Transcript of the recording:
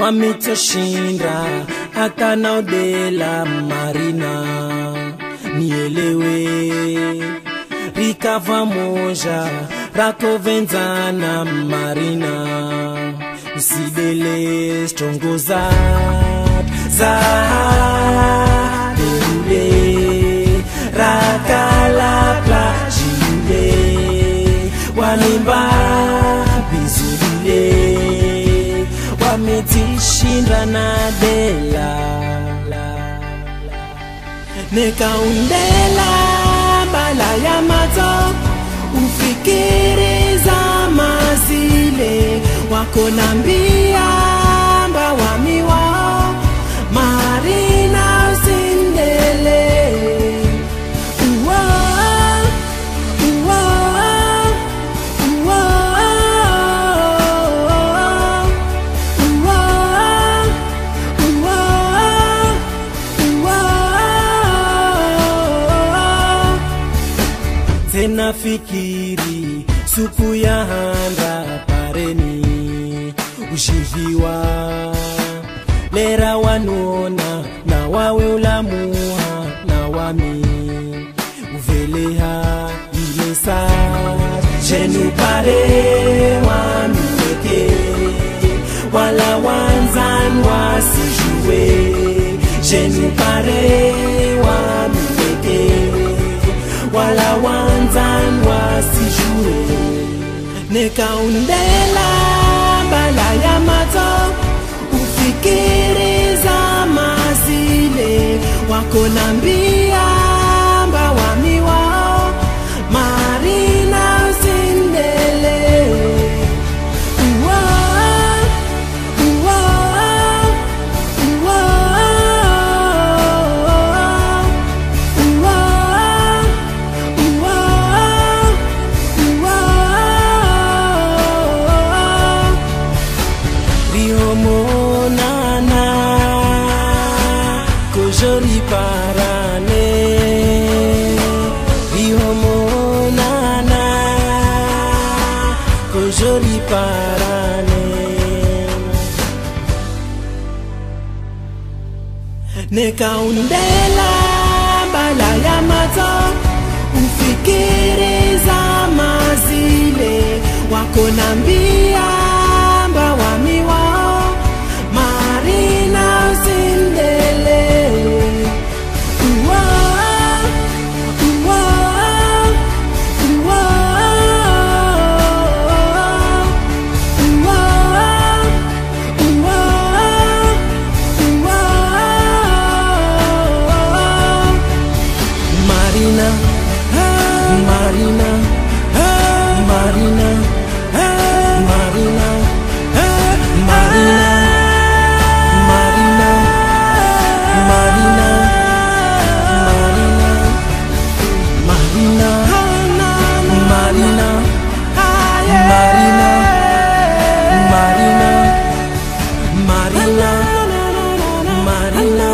wamitoshinda hata naudela Marina nielewe rikava moja rakovenzana Marina usidele stongoza za dele rakala plajile wanimba bizulile wametishinda na dela nekaundela bala ya mato ufikiriza mazile wako nambia mba wamiwao Marina usindele tena fikiri suku ya handa pareni ushiviwa lera wanona na wawe ulamuha na wami uveleha ilesa jenu pare wami weke wala wanzan wasijue jenu pare wami weke wala wanzan wasijue nekaundela bala ya mato ufikiriza mazile wako nambia mba wamiwao Marina usindele Joli parane Rihomonana ko joli parane nekaundela bala ya mato ufikiriza mazile wako nambia mba wamiwao Marina usindele Marina